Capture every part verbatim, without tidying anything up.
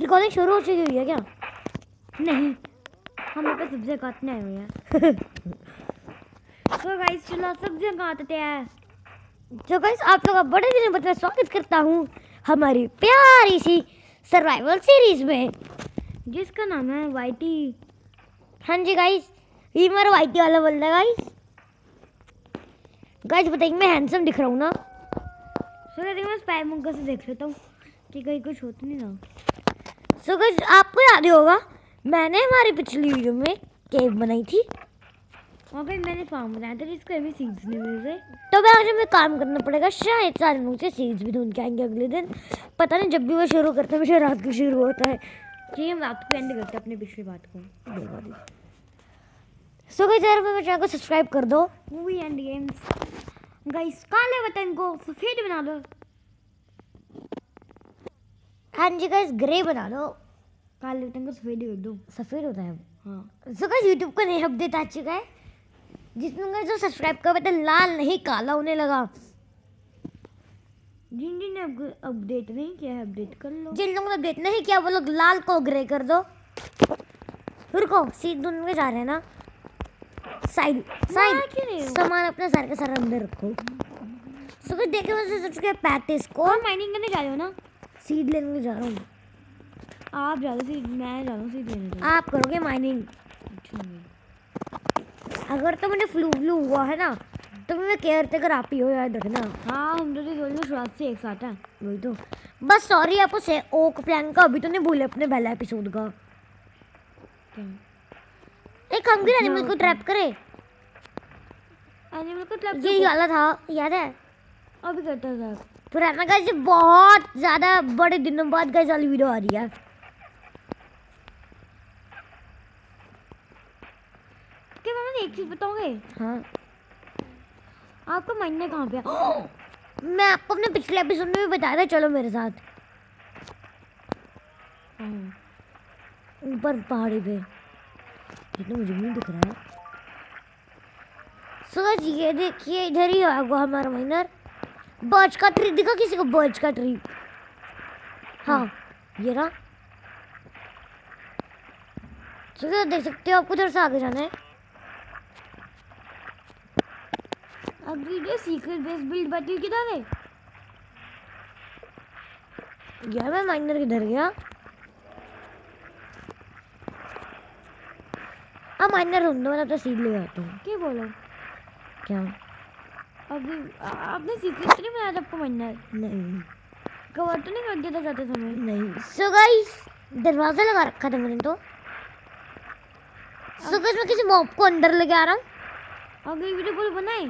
Recording शुरू हो चुकी हुई है क्या? नहीं, हम लोग सब्जियां काटने आए हुए हैं। तो गाइस चलो सब्जियां काटते हैं। तो गाइस आप लोग का बड़े दिनों बाद मैं स्वागत करता हूँ हमारी प्यारी सी सर्वाइवल सीरीज में, जिसका नाम है वाईटी। हाँ जी गाइस, ये मेरा वाईटी वाला बंदा है गाइस। गाइस बताइए मैं हैंडसम दिख रहा हूँ ना? सो गाइस मैं स्पाई मुंगा से देख लेता हूँ कि कहीं कुछ होता नहीं ना। सो गाइस आपको याद ही होगा मैंने हमारी पिछली वीडियो में केव बनाई थी और फिर मैंने फार्म बनाया था जिसको अभी सीड्स नहीं मिल रहे। तो मैं आज हमें काम करना पड़ेगा, शायद सारे लोग से सीड्स भी ढूंढ के आएंगे अगले दिन। पता नहीं, जब भी वो शुरू करते हैं मुझे रात को शुरू होता है कि हम रात को एंड करते हैं अपनी पिछली बात को। सो गाइस यार मेरे चैनल को सब्सक्राइब कर दो। मूवी एंड गेम्स गाइस, काले बटन को सफेद बना दो। हाँ जी गाइस, ग्रे बना दो। काले बटन को सफेद कर दो, सफेद होता है अब। हाँ सो गाइस यूट्यूब का नया अपडेट आ चुका है जिसमें गाइस जो सब्सक्राइब का बटन लाल नहीं काला होने लगा। जिन जिन ने अपडेट नहीं किया है अपडेट कर लो। जिन लोगों ने अपडेट नहीं किया वो लोग लाल को ग्रे कर दो। रुको, सीट ढूंढ के जा रहे हैं ना? साइड साइड सामान अपने सारे का सारा अंदर रखो। सो गाइस देखे वैसे सोच के पैंतीस को माइनिंग करने जा रहे हो ना? सीड लेने जा रहा हूँ। आप जा रहे हो सीड, मैं जा रहा हूँ सीड लेने। आप करोगे माइनिंग? अगर तो मैंने फ्लू फ्लू हुआ है ना तो मैं केयर टेकर आप ही हो, याद रखना। हाँ हम तो दोनों शुरुआत से एक साथ हैं। वही तो बस सॉरी आपको से ओक प्लान का अभी तो नहीं भूले अपने पहला एपिसोड का। एक हंग्री एनिमल को ट्रैप करे। एनिमल को ट्रैप यही वाला था, याद है? अभी करता था पुराना गाइस, बहुत ज्यादा बड़े दिनों बाद गाइस वाली वीडियो आ रही है। क्या मैंने एक चीज बताओगे? हाँ आपको मायने कहाँ पे? मैं आपको अपने पिछले एपिसोड में भी बताया था, चलो मेरे साथ ऊपर पहाड़ी पे। ये तो मुझे नहीं दिख रहा है। सो गाइस ये देखिए इधर ही होगा हमारा माइनर। बर्च का ट्री दिखा किसी को? बर्च का ट्री, हाँ ये रहा। सो गाइस देख सकते हो आपको उधर से आगे जाना है। अभी जो सीक्रेट बेस बिल्ड बटी किधर है? यार मैं माइनर किधर गया? अब माइनर ढूंढो, मैं तो सीड ले आता हूँ। क्या बोलो? क्या अभी आपने सीक्रेट नहीं बनाया था आपको माइनर? नहीं। कवर तो नहीं कर दिया था जाते समय? नहीं। सो गाइस दरवाजा लगा रखा था मैंने तो। सो गाइस मैं किसी मॉब को अंदर लेके आ रहा हूँ। अगली वीडियो कॉल बनाए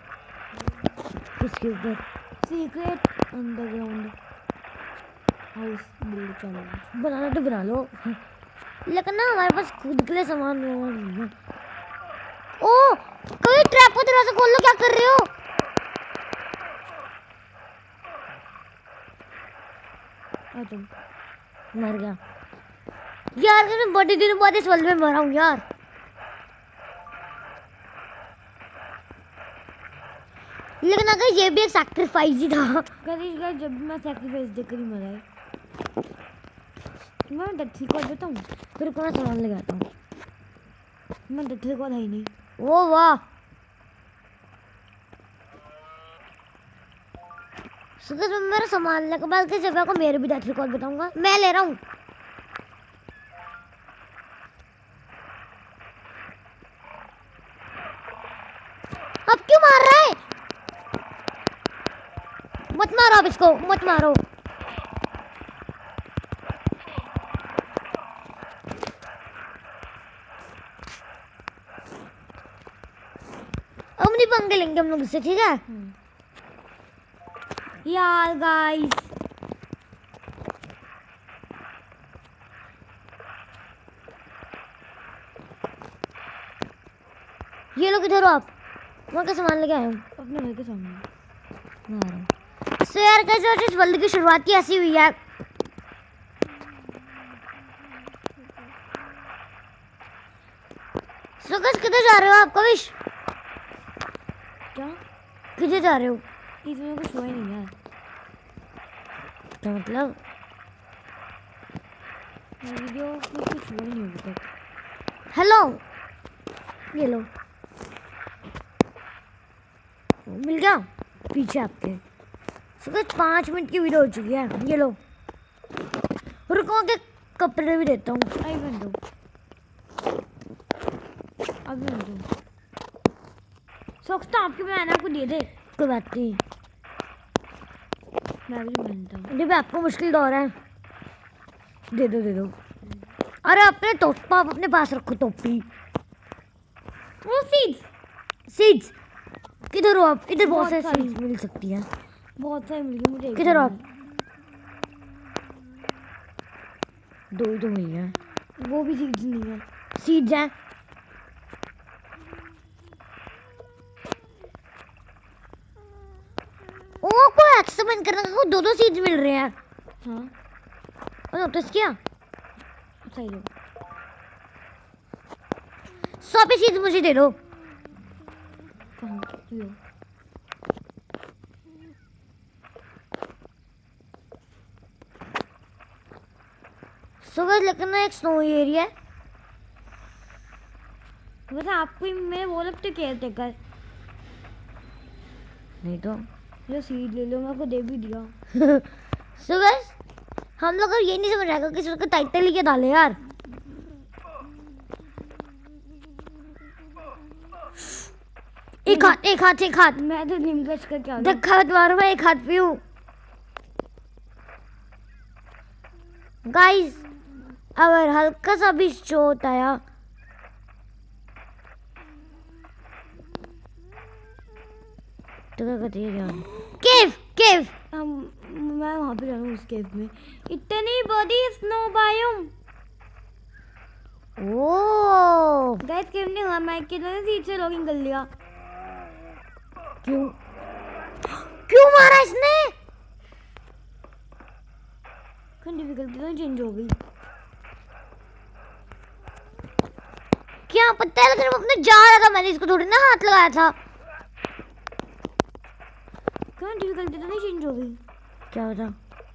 किसके ऊपर? सीक्रेट अंडरग्राउंड हाउस बिल्ड चलो बनाना तो बना लो, लेकिन ना हमारे पास खुद के लिए सामान नहीं है। ओ कोई ट्रैप को दरवाजा खोल लो, क्या कर रहे हो? आ तुम मर गया यार, मैं बड़े दिनों बाद इस वर्ल्ड में मरा हूँ यार। लेकिन अगर ये भी एक सैक्रिफाइस ही था। करीज गाइस जब मैं सैक्रिफाइस देकर ही मरा है। मैं डट्टी को देता हूँ फिर कौन सामान ले आता हूँ। मैं डट्टी को ही नहीं। ओ वाह सुबह में मेरा सामान लेकर बाद के जब को मेरे भी डट्टी को बताऊंगा। मैं ले रहा हूँ। अब क्यों मार रहा है? मत मारो अब इसको, मत मारो। अब नहीं पंगे लेंगे हम लोग इससे, ठीक है? यार गाइस ये लोग इधर हो आप। वहाँ का सामान लेके आया हूँ अपने घर के सामने। सो यार कैसे इस वर्ल्ड की शुरुआत की ऐसी हुई है। सो गाइस किधर जा रहे हो आप? कविश क्या किधर जा रहे हो? इसमें कुछ हुआ ही नहीं यार। क्या मतलब? वीडियो में कुछ हुआ नहीं अभी तक। हेलो, ये लो, मिल गया पीछे आपके। सिर्फ पाँच मिनट की वीडियो हो चुकी है। ये लो, रुको के कपड़े भी देता हूँ। अभी बन दो, अभी बन दो। सोचता आपके मैंने आपको दे दे, कोई बात नहीं, मैं भी बनता हूँ। जब आपको मुश्किल दौर है, दे दो दे दो। अरे अपने टोपा अपने पास रखो, टोपी। वो सीड्स सीड्स किधर हो आप? इधर बहुत सारी सीड्स मिल सकती है, बहुत सारी मिल गई मुझे। किधर हो आप? दो ही तो मिली है, वो भी सीड्स नहीं है। सीड्स हैं। ओ को एक्सपेरिमेंट करने को दो दो सीड्स मिल रहे हैं। हाँ, और नोटिस किया? सही दो, सौ पे सीड्स मुझे दे दो। कहाँ लो? सुबह लेकिन एक स्नो एरिया है। वैसे आपको मैं वो लगते केयर टेकर नहीं तो जो सीड ले लो, मेरे को दे भी दिया। सुबह हम लोग ये नहीं समझ आएगा किसी को टाइटल लिखे डाले यार। एक हाथ एक हाथ एक हाथ। मैं तो लिमकस का क्या धक्का मत मारो, मैं एक हाथ पे हूँ। गाइस अगर हल्का सा भी चोट आया तो क्या करती है? क्या केव केव हम मैं वहाँ पे जा रहा हूँ, उस केव में इतनी बड़ी snow biome. Oh guys cave नहीं हुआ, मैं कितने सीट लॉगिंग कर लिया। क्यों क्यों मारा इसने? डिफिकल्टी तो चेंज हो गई, क्या पता है, लेकिन वो अपने जा रहा था, मैंने इसको थोड़ी ना हाथ लगाया था। क्यों डिफिकल्टी तो नहीं चेंज हो गई? क्या बता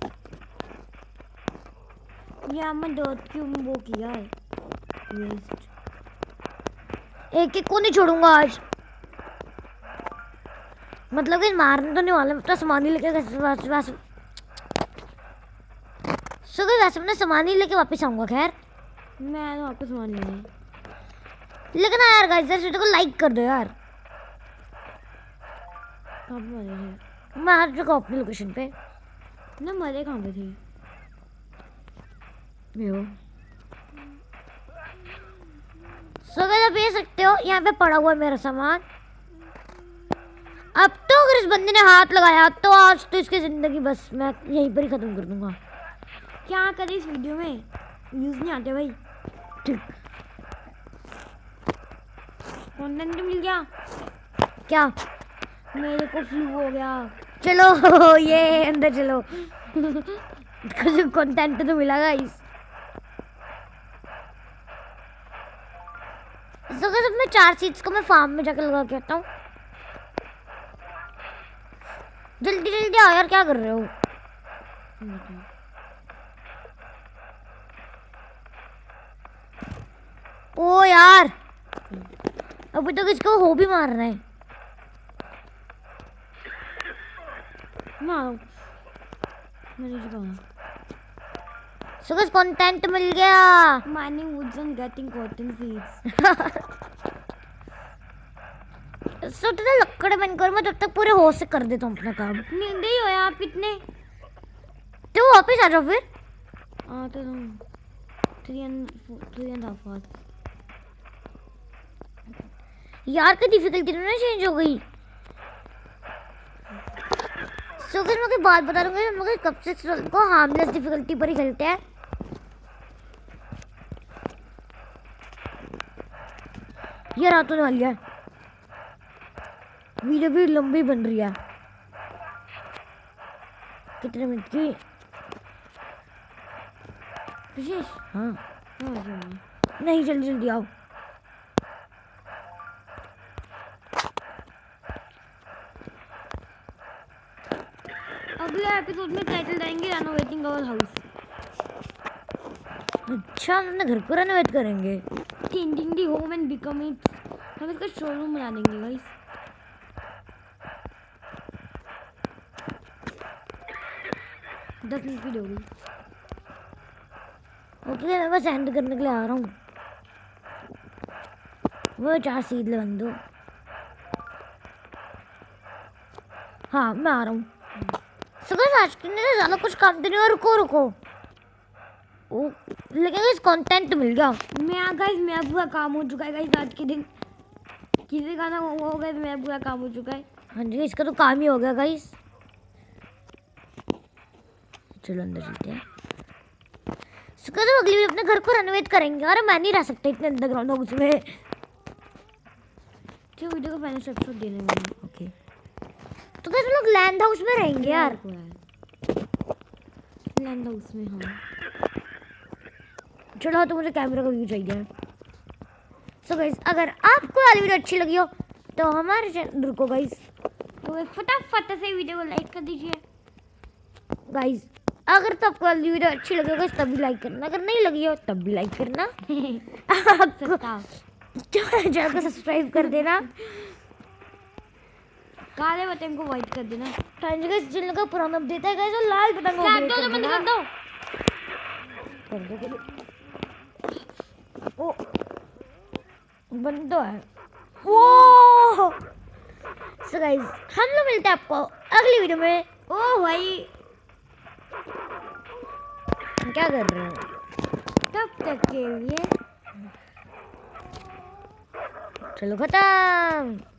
यार, मैं दो क्यों वो किया है वेस्ट। एक एक को नहीं छोड़ूंगा आज, मतलब कि मारने तो नहीं वाला, तो सामान ही लेके वैसे वैसे सुबह वैसे मैं सामान ही लेके वापस आऊंगा। खैर मैं तो वापस सामान लेने, लेकिन यार गाइस इस वीडियो को लाइक कर दो यार। कहाँ पे मरे थे? मैं आ चुका अपनी लोकेशन पे ना। मरे कहाँ पे थे? यो सुबह आप ले सकते हो, यहाँ पे पड़ा हुआ है मेरा सामान। अब तो अगर इस बंदे ने हाथ लगाया तो आज तो इसकी जिंदगी बस मैं यहीं पर ही खत्म कर दूंगा। क्या करे इस वीडियो में, व्यूज नहीं आते भाई। कंटेंट मिल गया क्या? मेरे को फ्लू हो गया। चलो ये अंदर चलो। कुछ कंटेंट तो मिला गाइस। तो सब मैं चार सीट्स को मैं फार्म में जाकर लगा के आता हूँ। जल्दी जल्दी आओ यार, क्या कर रहे हो? ओ यार अभी तो किसको हो भी मार रहा है। मारो सो गाइस कंटेंट मिल गया। Mining woods and getting cotton seeds. So तो लकड़ बन कर मैं तब तक पूरे होश से कर देता हूँ अपना काम। नींद ही हो आप कितने, तो वापस आ जाओ फिर। हाँ तो three and three and half hours यार की डिफिकल्टी ना चेंज हो गई। सो फिर मैं बात बता दूंगा, हम लोग कब से को हार्मलेस डिफिकल्टी पर ही खेलते हैं। ये रात होने वाली है, वीडियो भी लंबी बन रही है। कितने मिनट की विशेष? हाँ नहीं, जल्दी जल्दी आओ। अगले एपिसोड में टाइटल देंगे रेनोवेटिंग आवर हाउस। अच्छा, हम अपने घर को रेनोवेट करेंगे। Changing the home and become it, हम इसका शोरूम बना देंगे गाइस। दस मिनट की हो गई। ओके, मैं बस एंड करने के लिए आ रहा हूँ। वो चार सीध बन दो। हाँ, मैं आ रहा हूँ। सुबह आज के लिए ज़्यादा कुछ काम तो नहीं हुआ। रुको रुको, ओ, लेकिन इस कंटेंट मिल गया। मैं आ गाइस, मेरा पूरा काम हो चुका है गाइस आज के दिन। किसी का ना वो हो गया, मेरा पूरा काम हो चुका है। हाँ जी, इसका तो काम ही हो गया गाइस। चलो अंदर चलते हैं। सुबह तो अगली वीडियो अपने घर को रेनोवेट करेंगे। अरे मैं नहीं रह सकता इतने अंडरग्राउंड हाउस में। जो वीडियो का फाइनल एपिसोड देने वाले। ओके, तो कैसे लोग लैंड हाउस में रहेंगे यार। लैंड हाउस में हाँ। चलो, तो मुझे कैमरा का व्यू चाहिए। सो गाइस, अगर आपको वाली वीडियो अच्छी लगी हो तो हमारे चैनल, रुको गाइस, तो फटाफट से वीडियो को लाइक कर दीजिए गाइस। अगर तो आपको वाली वीडियो अच्छी लगी हो गाइस तब भी लाइक करना, अगर नहीं लगी हो तब भी लाइक करना। आपको चैनल को सब्सक्राइब कर देना, काले बटन को व्हाइट कर देना। फ्रेंड्स गाइस, जिन लोगों का पुराना अपडेट है गाइस, वो लाल बटन को कर अपडेट दो, कर बंद देना। कर दो। कर दो, कर दो। ओ, बंद तो है। वो सो गाइस, हम लोग मिलते हैं आपको अगली वीडियो में। ओ भाई, क्या कर रहे हो? तब तक के लिए चलो खत्म।